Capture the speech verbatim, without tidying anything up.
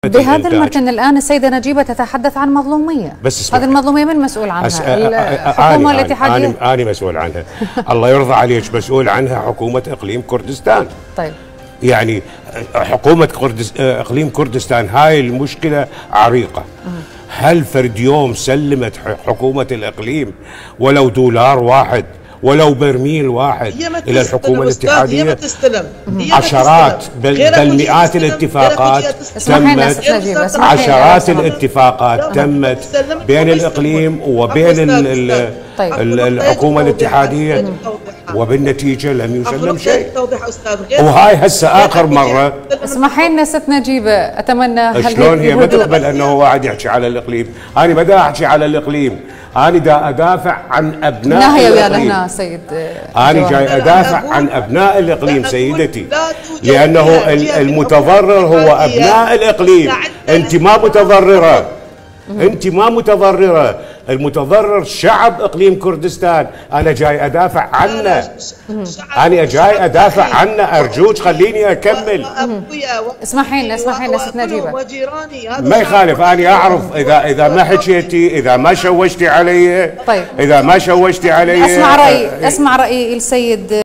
بهذا المتن الآن السيدة نجيبة تتحدث عن مظلومية، بس هذه المظلومية من مسؤول عنها؟ الحكومة الاتحادية؟ أنا, أنا مسؤول عنها. الله يرضى عليك، مسؤول عنها حكومة إقليم كردستان. طيب يعني حكومة كردس... إقليم كردستان هاي المشكلة عريقة. هل فرد يوم سلمت حكومة الإقليم ولو دولار واحد ولو برميل واحد إلى الحكومة الاتحادية؟ هي ما تستلم. عشرات بل, بل مئات الاتفاقات تمت، عشرات الاتفاقات تمت بين الإقليم وبين الحكومة الاتحادية، وبالنتيجة لم يسلم شيء. وهاي هسه آخر مرة. اسمحي لنا ست نجيبة، أتمنى شلون هي ما تقبل أنه واحد يحكي على الإقليم. أنا ما دا أحكي على الإقليم، أنا دا أدافع عن أبناء ناهية الإقليم. ويانا هنا سيد. أنا جاي أدافع عن أبناء الإقليم سيدتي، لأنه المتضرر هو أبناء الإقليم. أنت ما متضررة، أنت ما متضررة، المتضرر شعب إقليم كردستان. أنا جاي أدافع عنه، أنا جاي أدافع عنه. أرجوك خليني أكمل. اسمحي لنا اسمحي لنا ست نجيبة. ما يخالف، أنا أعرف إذا إذا ما حكيتي، إذا ما شوشتي علي. طيب إذا ما شوشتي علي أسمع رأي أسمع رأي السيد